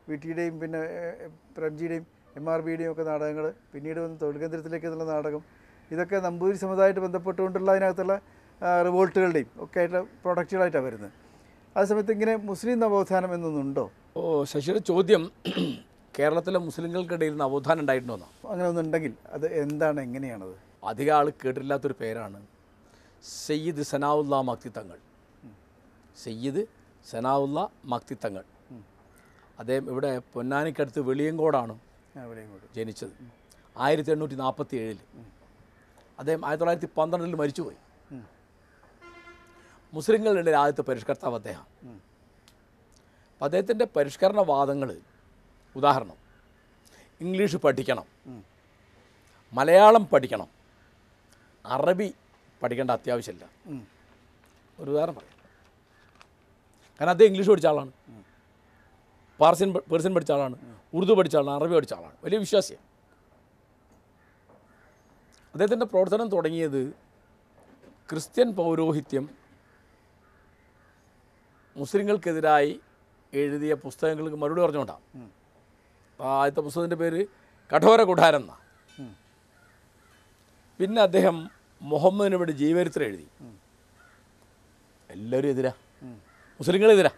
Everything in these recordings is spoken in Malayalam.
VTയുടെയും പിന്നെ പ്രംജിയുടെയും MRBയുടെയും ഒക്കെ നാടകങ്ങൾ, പിന്നീട് വന്ന് തൊഴിൽ കേന്ദ്രത്തിലേക്ക് എന്നുള്ള നാടകം, ഇതൊക്കെ നമ്പൂതിരി സമുദായമായിട്ട് ബന്ധപ്പെട്ടുകൊണ്ടുള്ള അതിനകത്തുള്ള റിവോൾട്ടുകളുടെയും ഒക്കെ ആയിട്ടുള്ള പ്രൊഡക്റ്റുകളായിട്ടാണ് വരുന്നത്. ആ സമയത്ത് ഇങ്ങനെ മുസ്ലിം നവോത്ഥാനം എന്നൊന്നുണ്ടോ? ശശിയുടെ ചോദ്യം കേരളത്തിലെ മുസ്ലിങ്ങൾക്കിടയിൽ നവോത്ഥാനം ഉണ്ടായിട്ടുണ്ടോ? അങ്ങനെ ഒന്നുണ്ടെങ്കിൽ അത് എന്താണ്, എങ്ങനെയാണത്? അധികം ആൾ കേട്ടിട്ടില്ലാത്തൊരു പേരാണ് സയ്യിദ് സനാഉല്ല മക്തി തങ്ങൾ. സയ്യിദ് സനാഉല്ല മക്തി തങ്ങൾ. അദ്ദേഹം ഇവിടെ പൊന്നാനിക്കടുത്ത് വെളിയങ്കോടാണ് ജനിച്ചത്. 1847. അദ്ദേഹം 1912 മരിച്ചുപോയി. മുസ്ലിങ്ങളുടെ ആദ്യത്തെ പരിഷ്കർത്താവ് അദ്ദേഹം. അപ്പം അദ്ദേഹത്തിൻ്റെ പരിഷ്കരണവാദങ്ങൾ, ഉദാഹരണം, ഇംഗ്ലീഷ് പഠിക്കണം, മലയാളം പഠിക്കണം, അറബി പഠിക്കേണ്ട അത്യാവശ്യമില്ല. ഒരു ഉദാഹരണം പറയാം. കാരണം അദ്ദേഹം ഇംഗ്ലീഷ് പഠിച്ച ആളാണ്, പേർഷ്യൻ പഠിച്ച ആളാണ്, ഉറുദു പഠിച്ച ആളാണ്, അറബി പഠിച്ച ആളാണ്, വലിയ വിശ്വാസിയാണ്. അദ്ദേഹത്തിൻ്റെ പ്രവർത്തനം തുടങ്ങിയത് ക്രിസ്ത്യൻ പൗരോഹിത്യം മുസ്ലിങ്ങൾക്കെതിരായി എഴുതിയ പുസ്തകങ്ങൾക്ക് മറുപടി പറഞ്ഞുകൊണ്ടാണ്. ആദ്യത്തെ പുസ്തകത്തിൻ്റെ പേര് കഠോര കുഠാരം എന്നാണ്. പിന്നെ അദ്ദേഹം മുഹമ്മദിന് വേണ്ടി ജീവചരിത്രം എഴുതി. എല്ലാവരും എതിരാ, മുസ്ലിങ്ങളെതിരാ.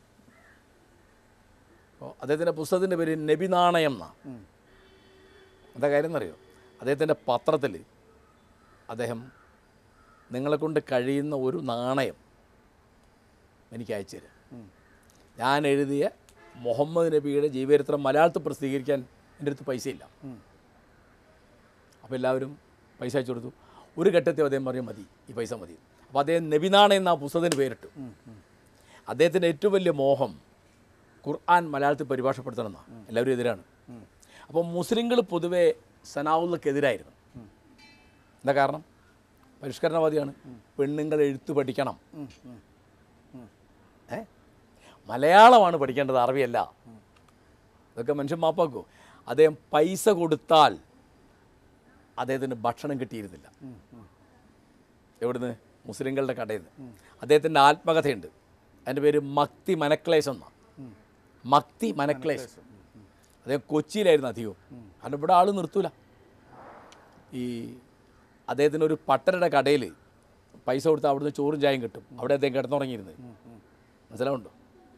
അപ്പോൾ അദ്ദേഹത്തിൻ്റെ പുസ്തകത്തിൻ്റെ പേര് നബി നാണയം എന്നാണ്. എന്താ കാര്യം എന്നറിയോ? അദ്ദേഹത്തിൻ്റെ പത്രത്തിൽ അദ്ദേഹം നിങ്ങളെക്കൊണ്ട് കഴിയുന്ന ഒരു നാണയം എനിക്ക് അയച്ചു തരാം, ഞാൻ എഴുതിയ മുഹമ്മദ് നബിയുടെ ജീവചരിത്രം മലയാളത്തിൽ പ്രസിദ്ധീകരിക്കാൻ എൻ്റെ അടുത്ത് പൈസയില്ല. അപ്പോൾ എല്ലാവരും പൈസ അയച്ചു കൊടുത്തു. ഒരു ഘട്ടത്തിൽ അദ്ദേഹം പറഞ്ഞു മതി, ഈ പൈസ മതി. അപ്പോൾ അദ്ദേഹം നബി നാണയം എന്ന പുസ്തകത്തിന് പേരിട്ടു. അദ്ദേഹത്തിൻ്റെ ഏറ്റവും വലിയ മോഹം ഖുർആൻ മലയാളത്തിൽ പരിഭാഷപ്പെടുത്തണമെന്നാണ്. എല്ലാവരും എതിരാണ്. അപ്പോൾ മുസ്ലിങ്ങൾ പൊതുവെ സനാഉല്ലക്കെതിരായിരുന്നു. എന്താ കാരണം? പരിഷ്കരണവാദിയാണ്. പെണ്ണുങ്ങൾ എഴുത്ത് പഠിക്കണം, മലയാളമാണ് പഠിക്കേണ്ടത്, അറബിയല്ല. ഇതൊക്കെ മനുഷ്യൻ മാപ്പാക്കൂ. അദ്ദേഹം പൈസ കൊടുത്താൽ അദ്ദേഹത്തിന് ഭക്ഷണം കിട്ടിയിരുന്നില്ല. എവിടുന്ന്? മുസ്ലിങ്ങളുടെ കടയിൽ നിന്ന്. അദ്ദേഹത്തിൻ്റെ ആത്മകഥയുണ്ട്, അതിൻ്റെ പേര് മക്തി മനക്ലേശം എന്നാണ്. മക്തി മനക്ലേശം. അദ്ദേഹം കൊച്ചിയിലായിരുന്നു അധികവും. കാരണം ഇവിടെ ആൾ നിർത്തൂല. ഈ അദ്ദേഹത്തിനൊരു പട്ടരുടെ കടയിൽ പൈസ കൊടുത്താൽ അവിടുന്ന് ചോറും ചായയും കിട്ടും. അവിടെ അദ്ദേഹം കിടന്നുറങ്ങിയിരുന്നത്. മനസ്സിലാവുണ്ടോ?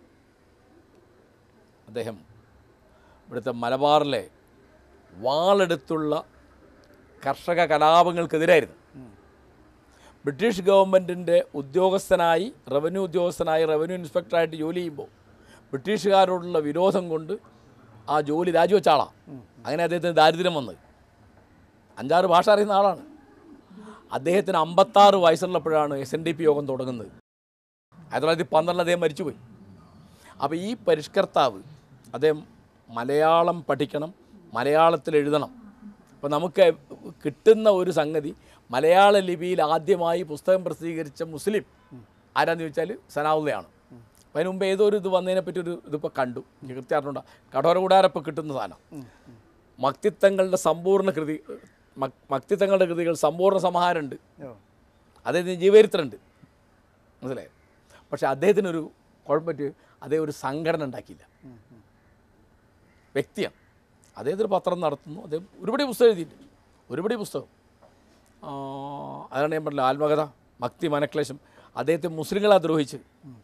അദ്ദേഹം ഇവിടുത്തെ മലബാറിലെ വാളെടുത്തുള്ള കർഷക കലാപങ്ങൾക്കെതിരായിരുന്നു. ബ്രിട്ടീഷ് ഗവൺമെൻറ്റിൻ്റെ ഉദ്യോഗസ്ഥനായി, റവന്യൂ ഇൻസ്പെക്ടറായിട്ട് ജോലി ചെയ്യുമ്പോൾ ബ്രിട്ടീഷുകാരോടുള്ള വിരോധം കൊണ്ട് ആ ജോലി രാജിവെച്ച ആളാണ്. അങ്ങനെ അദ്ദേഹത്തിന് ദാരിദ്ര്യം വന്നത്. 5-6 ഭാഷ അറിയുന്ന ആളാണ്. അദ്ദേഹത്തിന് 56 വയസ്സുള്ളപ്പോഴാണ് SNDP യോഗം തുടങ്ങുന്നത്. 1912 അദ്ദേഹം മരിച്ചുപോയി. അപ്പോൾ ഈ പരിഷ്കർത്താവ് അദ്ദേഹം മലയാളം പഠിക്കണം, മലയാളത്തിൽ എഴുതണം. അപ്പോൾ നമുക്ക് കിട്ടുന്ന ഒരു സംഗതി, മലയാള ലിപിയിൽ ആദ്യമായി പുസ്തകം പ്രസിദ്ധീകരിച്ച മുസ്ലിം ആരാന്ന് ചോദിച്ചാൽ സനാഉല്ലയാണ്. അപ്പോൾ അതിന് മുമ്പ് ഏതോ ഒരു ഇത് വന്നതിനെപ്പറ്റി ഒരു ഇതിപ്പോൾ കണ്ടു, കൃത്യമായിട്ടുണ്ടോ? കഠോര കൂടാരപ്പോൾ കിട്ടുന്ന സാധനം. മക്തിത്തങ്ങളുടെ സമ്പൂർണ്ണ കൃതി, മക്തിത്തങ്ങളുടെ കൃതികൾ സമ്പൂർണ്ണ സമാഹാരമുണ്ട്, അദ്ദേഹത്തിന് ജീവചരിത്രമുണ്ട്. മനസ്സിലായോ? പക്ഷേ അദ്ദേഹത്തിനൊരു കുഴപ്പറ്റി, അദ്ദേഹം ഒരു സംഘടന ഉണ്ടാക്കിയില്ല. വ്യക്തിയാണ്. അദ്ദേഹത്തിന് പത്രം നടത്തുന്നു, അദ്ദേഹം ഒരുപടി പുസ്തകം എഴുതിയിട്ടുണ്ട്, ഒരുപടി പുസ്തകം. അതാണ് ഞാൻ പറഞ്ഞില്ല, ആത്മകഥ, മക്തി മനക്ലേശം. അദ്ദേഹത്തെ മുസ്ലിങ്ങളെ ദ്രോഹിച്ച്.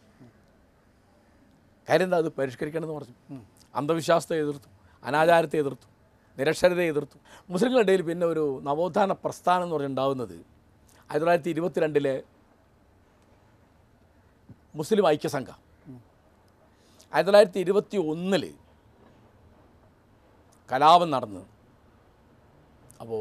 കാര്യം എന്താ? അത് പരിഷ്കരിക്കണമെന്ന് പറഞ്ഞു. അന്ധവിശ്വാസത്തെ എതിർത്തു, അനാചാരത്തെ എതിർത്തു, നിരക്ഷരതയെ എതിർത്തു. മുസ്ലിങ്ങളുടെ ഇടയിൽ പിന്നെ ഒരു നവോത്ഥാന പ്രസ്ഥാനം എന്ന് പറഞ്ഞുണ്ടാകുന്നത് 1922 മുസ്ലിം ഐക്യസംഘം. 1921 കലാപം നടന്നു. അപ്പോൾ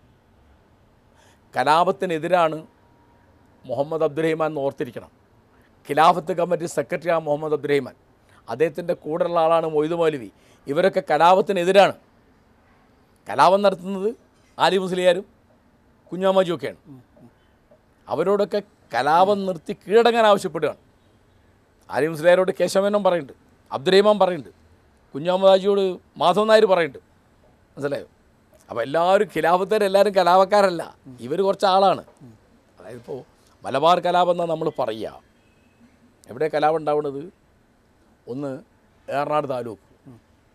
കലാപത്തിനെതിരാണ് മുഹമ്മദ് അബ്ദുറഹിമാൻ എന്ന് ഓർത്തിരിക്കണം. ഖിലാഫത്ത് കമ്മിറ്റി സെക്രട്ടറിയാണ് മുഹമ്മദ് അബ്ദുറഹിമാൻ. അദ്ദേഹത്തിൻ്റെ കൂടെയുള്ള ആളാണ് മൊയ്തു മൗലവി. ഇവരൊക്കെ കലാപത്തിനെതിരാണ്. കലാപം നടത്തുന്നത് ആലി മുസ്ലിയാരും കുഞ്ഞാമാജിയൊക്കെയാണ്. അവരോടൊക്കെ കലാപം നിർത്തി കീഴടങ്ങാൻ ആവശ്യപ്പെടുകയാണ്. ആലി മുസ്ലിയാരോട് കേശവമേനോൻ പറയുന്നുണ്ട്, അബ്ദുറഹിമാൻ പറയുന്നുണ്ട്, കുഞ്ഞാമാജിയോട് മാധവൻ നായർ പറയുന്നുണ്ട്. മനസ്സിലായോ? അപ്പോൾ എല്ലാവരും ഖിലാഫത്തുകാരെല്ലാവരും കലാപക്കാരല്ല, ഇവർ കുറച്ച് ആളാണ്. അതായത് ഇപ്പോൾ മലബാർ കലാപം എന്നാണ് നമ്മൾ പറയുക. എവിടെ കലാപം ഉണ്ടാവുന്നത്? ഒന്ന് ഏറനാട് താലൂക്ക്,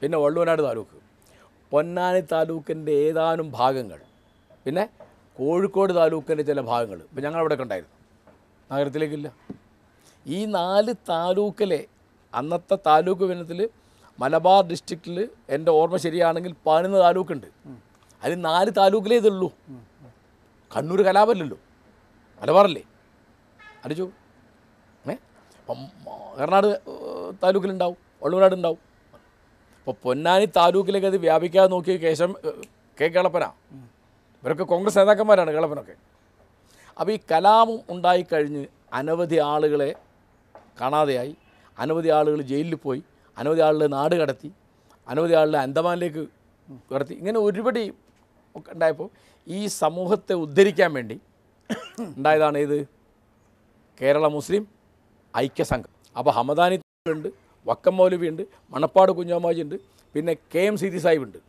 പിന്നെ വള്ളുവനാട് താലൂക്ക്, പൊന്നാനി താലൂക്കിൻ്റെ ഏതാനും ഭാഗങ്ങൾ, പിന്നെ കോഴിക്കോട് താലൂക്കിൻ്റെ ചില ഭാഗങ്ങൾ. ഇപ്പം ഞങ്ങളവിടെയൊക്കെ ഉണ്ടായിരുന്നു, നഗരത്തിലേക്കില്ല. ഈ 4 താലൂക്കിലെ അന്നത്തെ താലൂക്ക് ഭിന്നത്തിൽ മലബാർ ഡിസ്ട്രിക്റ്റിൽ എൻ്റെ ഓർമ്മ ശരിയാണെങ്കിൽ 11 താലൂക്കുണ്ട്. അതിൽ 4 താലൂക്കിലേ ഇതുള്ളൂ. കണ്ണൂർ കലാപല്ലല്ലോ, മലബാറല്ലേ അടിച്ചു. അപ്പം എറണാട് താലൂക്കിലുണ്ടാവും, വള്ളുവനാട് ഉണ്ടാവും. അപ്പോൾ പൊന്നാനി താലൂക്കിലേക്ക് അത് വ്യാപിക്കാതെ നോക്കിയ കെ കേളപ്പന, ഇവരൊക്കെ കോൺഗ്രസ് നേതാക്കന്മാരാണ്, കേളപ്പനൊക്കെ. അപ്പോൾ ഈ കലാപം ഉണ്ടായിക്കഴിഞ്ഞ് അനവധി ആളുകളെ കാണാതെയായി, അനവധി ആളുകൾ ജയിലിൽ പോയി, അനവധി ആളുകൾ നാട് കടത്തി, അനവധി ആളുകളെ അന്തമാനിലേക്ക് കടത്തി. ഇങ്ങനെ ഒരുപടി ഒക്കെ ഉണ്ടായപ്പോൾ ഈ സമൂഹത്തെ ഉദ്ധരിക്കാൻ വേണ്ടി ഉണ്ടായതാണ് ഇത് കേരള മുസ്ലിം ഐക്യസംഘം. അപ്പോൾ ഹമദാനി ഉണ്ട്, വക്കം മൗലവി ഉണ്ട്, മണപ്പാട് കുഞ്ഞാമാജി ഉണ്ട്, പിന്നെ KM സീതി സാഹിബ് ഉണ്ട്,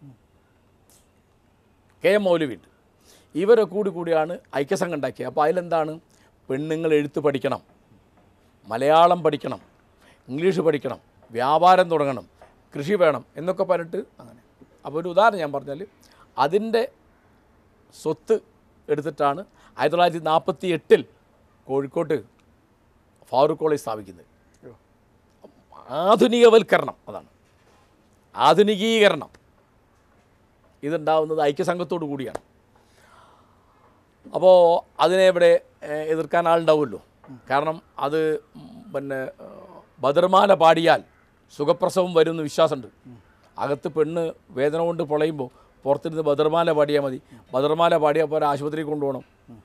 KM മൗലവി ഉണ്ട്. ഇവരൊക്കെ കൂടിയാണ് ഐക്യസംഘം ഉണ്ടാക്കിയത്. അപ്പോൾ അതിലെന്താണ്, പെണ്ണുങ്ങൾ എഴുത്ത് പഠിക്കണം, മലയാളം പഠിക്കണം, ഇംഗ്ലീഷ് പഠിക്കണം, വ്യാപാരം തുടങ്ങണം, കൃഷി വേണം എന്നൊക്കെ പറഞ്ഞിട്ട് അങ്ങനെ. അപ്പോൾ ഒരു ഉദാഹരണം ഞാൻ പറഞ്ഞാൽ, അതിൻ്റെ സ്വത്ത് എടുത്തിട്ടാണ് 1948 കോഴിക്കോട്ട് ഫാറൂഖ് കോളേജ് സ്ഥാപിക്കുന്നത്. ആധുനികവൽക്കരണം, അതാണ് ആധുനികീകരണം. ഇതുണ്ടാവുന്നത് ഐക്യസംഘത്തോടു കൂടിയാണ്. അപ്പോൾ അതിനെ ഇവിടെ എതിർക്കാൻ ആളുണ്ടാവുമല്ലോ. കാരണം അത് പിന്നെ ബദർമാല പാടിയാൽ സുഖപ്രസവം വരുമെന്ന് വിശ്വാസമുണ്ട്. അകത്ത് പെണ്ണ് വേദന കൊണ്ട് പൊളയുമ്പോൾ പുറത്തിരുന്ന് ബദർമാല പാടിയാൽ മതി. ബദർമാല പാടിയാൽ പോലെ ആശുപത്രിയിൽ കൊണ്ടുപോകണം.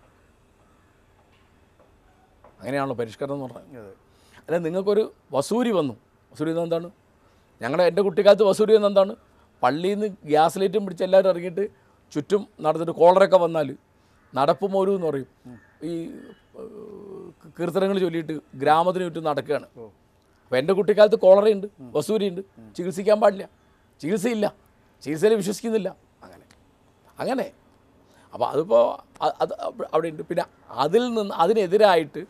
അങ്ങനെയാണല്ലോ പരിഷ്കരണം എന്ന് പറഞ്ഞത്. അല്ല, നിങ്ങൾക്കൊരു വസൂരി വന്നു. വസൂരി എന്ന എന്താണ്? എൻ്റെ കുട്ടിക്കാലത്ത് വസൂരി എന്ന എന്താണ്? പള്ളിയിൽ നിന്ന് ഗ്യാസ് ലൈറ്റും പിടിച്ച് എല്ലാവരും ഇറങ്ങിയിട്ട് ചുറ്റും നടന്നിട്ട് കോളറൊക്കെ വന്നാൽ നടപ്പ് മോരു എന്ന് പറയും. ഈ കീർത്തനങ്ങൾ ചൊല്ലിയിട്ട് ഗ്രാമത്തിന് ചുറ്റും നടക്കുകയാണ്. അപ്പോൾ എൻ്റെ കുട്ടിക്കാലത്ത് കോളറയുണ്ട്, വസൂരിയുണ്ട്. ചികിത്സിക്കാൻ പാടില്ല, ചികിത്സയില്ല, ചികിത്സയിൽ വിശ്വസിക്കുന്നില്ല. അങ്ങനെ അപ്പോൾ അതിപ്പോൾ അത് അവിടെ ഉണ്ട്. പിന്നെ അതിനെതിരായിട്ട്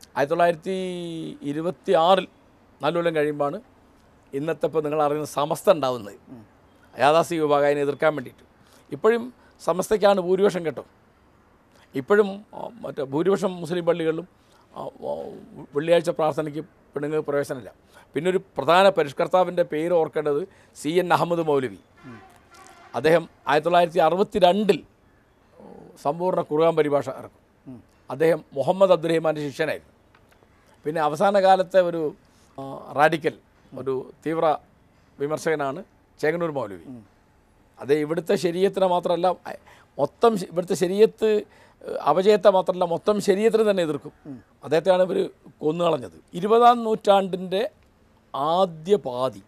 1926 4 കൊല്ലം കഴിയുമ്പോഴാണ് ഇന്നത്തെ ഇപ്പോൾ നിങ്ങൾ അറിയുന്ന സമസ്ത ഉണ്ടാവുന്നത്. യാഥാസ്ഥിക വിഭാഗം അതിനെ എതിർക്കാൻ വേണ്ടിയിട്ട്. ഇപ്പോഴും സമസ്തയ്ക്കാണ് ഭൂരിപക്ഷം കേട്ടോ. ഇപ്പോഴും മറ്റേ ഭൂരിപക്ഷം മുസ്ലിം പള്ളികളിലും വെള്ളിയാഴ്ച പ്രാർത്ഥനയ്ക്ക് പെണ്ണുങ്ങൾക്ക് പ്രവേശനമില്ല. പിന്നെ ഒരു പ്രധാന പരിഷ്കർത്താവിൻ്റെ പേര് ഓർക്കേണ്ടത് CN അഹമ്മദ് മൗലവി. അദ്ദേഹം 1962 സമ്പൂർണ്ണ ഖുർആൻ പരിഭാഷ ഇറക്കും. അദ്ദേഹം മുഹമ്മദ് അബ്ദുറഹിമാൻ്റെ ശിഷ്യനായിരുന്നു. പിന്നെ അവസാന കാലത്തെ ഒരു റാഡിക്കൽ, ഒരു തീവ്ര വിമർശകനാണ് ചേങ്ങന്നൂർ മൗലവി. അത് ഇവിടുത്തെ ശരീഅത്തിനെ മാത്രമല്ല, മൊത്തം ഇവിടുത്തെ ശരീഅത്ത് അപജയത്തെ മാത്രമല്ല മൊത്തം ശരീഅത്തിനെ തന്നെ എതിർക്കും. അദ്ദേഹത്തെയാണ് ഇവർ കൊന്നുകളഞ്ഞത്. 20-ാം നൂറ്റാണ്ടിൻ്റെ ആദ്യ പാതി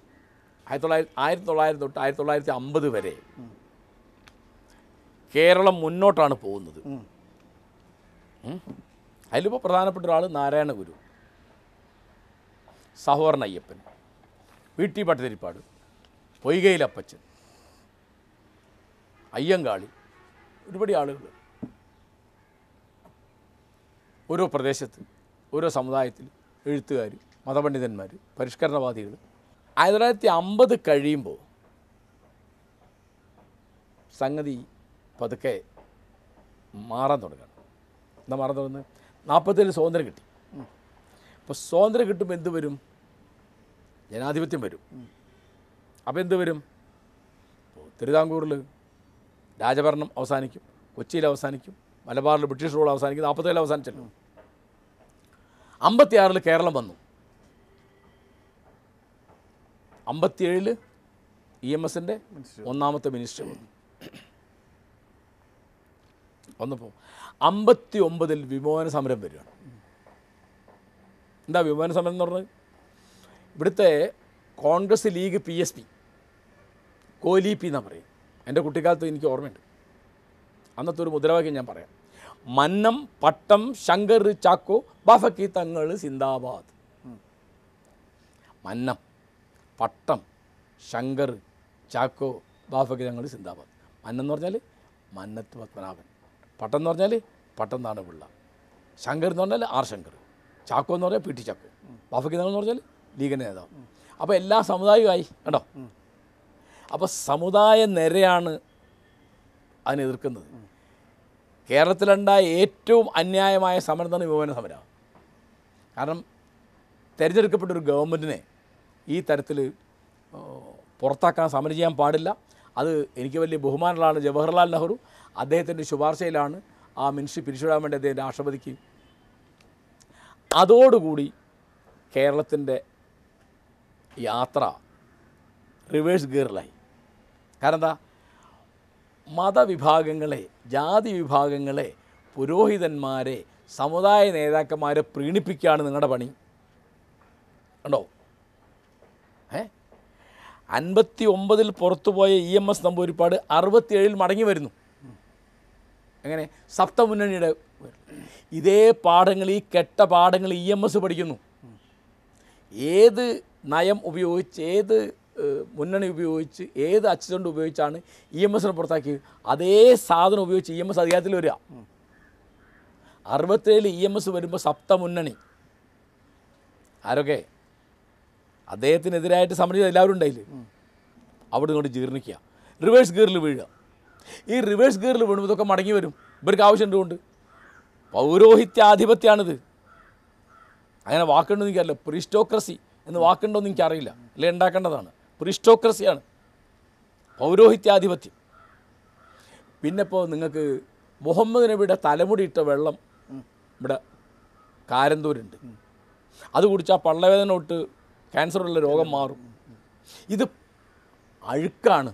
1900 തൊട്ട് 1950 വരെ കേരളം മുന്നോട്ടാണ് പോകുന്നത്. അതിലിപ്പോൾ പ്രധാനപ്പെട്ട ഒരാൾ നാരായണ ഗുരു, സഹോദരൻ അയ്യപ്പൻ, VT ഭട്ടതിരിപ്പാട്, പൊയ്കയിലപ്പച്ചൻ, അയ്യങ്കാളി, ഒരുപാട് ആളുകൾ ഓരോ പ്രദേശത്ത്, ഓരോ സമുദായത്തിൽ എഴുത്തുകാർ, മതപണ്ഡിതന്മാർ, പരിഷ്കരണവാദികൾ. 1950 കഴിയുമ്പോൾ സംഗതി പതുക്കെ മാറാൻ തുടങ്ങുകയാണ്. എന്താ മാറാൻ തുടങ്ങുന്നത്? 47 സ്വാതന്ത്ര്യം കിട്ടി. അപ്പോൾ സ്വാതന്ത്ര്യം കിട്ടുമ്പോൾ എന്ത് വരും? ജനാധിപത്യം വരും. അപ്പോൾ എന്ത് വരും? തിരുവിതാംകൂറിൽ രാജഭരണം അവസാനിക്കും, കൊച്ചിയിൽ അവസാനിക്കും, മലബാറിൽ ബ്രിട്ടീഷ് റൂൾ അവസാനിക്കും. 47 അവസാനിച്ചല്ലോ. 56 കേരളം വന്നു. 57 EMSൻ്റെ 1ാമത്തെ മിനിസ്റ്റർ വന്നപ്പോൾ 59 വിമോചന സമരം വരികയാണ്. എന്താ വിമോചന സമരം എന്ന് പറഞ്ഞത്? ഇവിടുത്തെ കോൺഗ്രസ് ലീഗ് PSP, കോലീപി എന്നാണ് പറയും. എൻ്റെ കുട്ടിക്കാലത്ത് എനിക്ക് ഓർമ്മയുണ്ട്. അന്നത്തെ ഒരു മുദ്രാവാക്യം ഞാൻ പറയാം: മന്നം, പട്ടം, ശങ്കർ, ചാക്കോ, ബാഫക്കി തങ്ങൾ സിന്ദാബാദ്. മന്നം, പട്ടം, ശങ്കർ, ചാക്കോ, ബാഫക്കി തങ്ങൾ സിന്ദാബാദ്. മന്നം എന്ന് പറഞ്ഞാൽ മന്നത്ത് പത്മനാഭൻ, പട്ടം എന്ന് പറഞ്ഞാൽ പട്ടം നാണ് പിള്ള, ശങ്കർ എന്ന് പറഞ്ഞാൽ R ശങ്കർ, ചാക്കോ എന്ന് പറഞ്ഞാൽ PT ചാക്കോ, ബാഫക്കി തങ്ങൾ എന്ന് പറഞ്ഞാൽ ലീഗിൻ്റെ നേതാവ്. അപ്പോൾ എല്ലാ സമുദായവുമായി കേട്ടോ. അപ്പോൾ സമുദായ നിരയാണ് അതിനെ എതിർക്കുന്നത്. കേരളത്തിലുണ്ടായ ഏറ്റവും അന്യായമായ സമരം തന്നെ വിമോചന സമരമാണ്. കാരണം തിരഞ്ഞെടുക്കപ്പെട്ട ഒരു ഗവൺമെൻറ്റിനെ ഈ തരത്തിൽ പുറത്താക്കാൻ സമരം ചെയ്യാൻ പാടില്ല. അത് എനിക്ക് വലിയ ബഹുമാനമുള്ള ആളാണ് ജവഹർലാൽ നെഹ്റു. അദ്ദേഹത്തിൻ്റെ ശുപാർശയിലാണ് ആ മിനിസ്ട്രി പിരിച്ചുവിടാൻ വേണ്ടി അദ്ദേഹം രാഷ്ട്രപതിക്ക്. അതോടുകൂടി കേരളത്തിൻ്റെ യാത്ര റിവേഴ്സ് ഗിയറിലായി. കാരണം എന്താ, മതവിഭാഗങ്ങളെ, ജാതി വിഭാഗങ്ങളെ, പുരോഹിതന്മാരെ, സമുദായ നേതാക്കന്മാരെ പ്രീണിപ്പിക്കുകയാണ് നിങ്ങളുടെ പണി. കണ്ടോ? 59 പുറത്തുപോയ EMS നമ്പൂതിരിപ്പാട് 67 മടങ്ങി വരുന്നു. എങ്ങനെ? സപ്തമുന്നണിയുടെ ഇതേ പാഠങ്ങൾ, ഈ കെട്ട പാഠങ്ങൾ EMS പഠിക്കുന്നു. ഏത് നയം ഉപയോഗിച്ച്, ഏത് മുന്നണി ഉപയോഗിച്ച്, ഏത് അച്ചുതണ്ട് ഉപയോഗിച്ചാണ് EMSനെ പുറത്താക്കിയത്, അതേ സാധനം ഉപയോഗിച്ച് EMS അധികാരത്തിൽ വരിക. 67 EMS വരുമ്പോൾ സപ്തമുന്നണി ആരൊക്കെ അദ്ദേഹത്തിനെതിരായിട്ട് സമരം എല്ലാവരും ഉണ്ടായില്ലേ, അവിടെ കൊണ്ട് ജീർണിക്കുക, റിവേഴ്സ് ഗിയറിൽ വീഴുക. ഈ റിവേഴ്സ് ഗിയറിൽ വീഴുമ്പോൾ ഇതൊക്കെ മടങ്ങി വരും. ഇവർക്ക് ആവശ്യമുണ്ട്. പൗരോഹിത്യാധിപത്യമാണിത്. അങ്ങനെ വാക്കുണ്ടോ എന്ന് എനിക്കറിയില്ല. പ്രിസ്റ്റോക്രസി എന്ന് വാക്കുണ്ടോ എന്ന് എനിക്കറിയില്ല, അല്ലെ ഉണ്ടാക്കേണ്ടതാണ്. പ്രിസ്റ്റോക്രസിയാണ്, പൗരോഹിത്യാധിപത്യം. പിന്നെ ഇപ്പോൾ നിങ്ങൾക്ക് മുഹമ്മദ് നബിയുടെ തലമുടി ഇട്ട വെള്ളം ഇവിടെ കാരന്തൂരുണ്ട്. അത് കുടിച്ചാൽ പള്ളവേദന തൊട്ട് ക്യാൻസറുള്ള രോഗം മാറും. ഇത് അഴുക്കാണ്,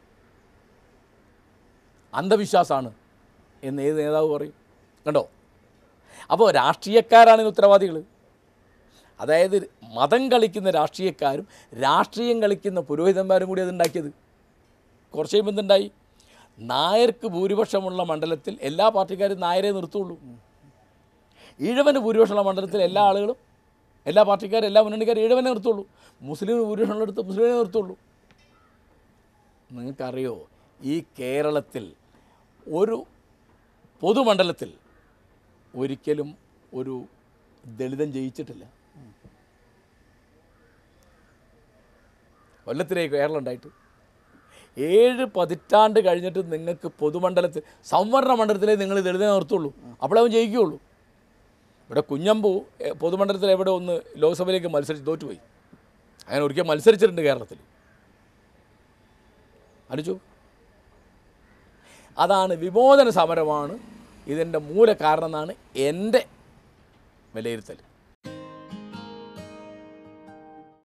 അന്ധവിശ്വാസമാണ് എന്ന് ഏത് നേതാവ് പറയും? കണ്ടോ? അപ്പോൾ രാഷ്ട്രീയക്കാരാണ് ഇതിന് ഉത്തരവാദികൾ. അതായത് മതം കളിക്കുന്ന രാഷ്ട്രീയക്കാരും രാഷ്ട്രീയം കളിക്കുന്ന പുരോഹിതന്മാരും കൂടി അതുണ്ടാക്കിയത്. കുറച്ച് കഴിയുമ്പോൾ എന്തുണ്ടായി? നായർക്ക് ഭൂരിപക്ഷമുള്ള മണ്ഡലത്തിൽ എല്ലാ പാർട്ടിക്കാരും നായരെ നിർത്തുള്ളൂ. ഈഴവന് ഭൂരിപക്ഷമുള്ള മണ്ഡലത്തിൽ എല്ലാ ആളുകളും, എല്ലാ പാർട്ടിക്കാരും, എല്ലാ മുന്നണിക്കാരും ഈഴവനെ നിർത്തുള്ളൂ. മുസ്ലിമിന് ഭൂരിപക്ഷമുള്ളടുത്ത് മുസ്ലിമിനെ നിർത്തുള്ളൂ. നിങ്ങൾക്കറിയോ, ഈ കേരളത്തിൽ ഒരു പൊതുമണ്ഡലത്തിൽ ഒരിക്കലും ഒരു ദളിതൻ ജയിച്ചിട്ടില്ല. കൊല്ലത്തിലേക്ക് കേരളം ഉണ്ടായിട്ട് 7 പതിറ്റാണ്ട് കഴിഞ്ഞിട്ട് നിങ്ങൾക്ക് പൊതുമണ്ഡലത്തിൽ, സംവരണ മണ്ഡലത്തിലേ നിങ്ങൾ ദളിതനെ നിർത്തുള്ളൂ. അപ്പോഴേ അവൻ ജയിക്കുകയുള്ളൂ. ഇവിടെ കുഞ്ഞമ്പു പൊതുമണ്ഡലത്തിൽ എവിടെ ഒന്ന് ലോക്സഭയിലേക്ക് മത്സരിച്ച് തോറ്റുപോയി. അങ്ങനെ ഒരിക്കൽ മത്സരിച്ചിട്ടുണ്ട് കേരളത്തിൽ, അടിച്ചു. അതാണ് വിമോചന സമരമാണ് ഇതിൻ്റെ മൂല കാരണം എന്നാണ് എൻ്റെ വിലയിരുത്തൽ.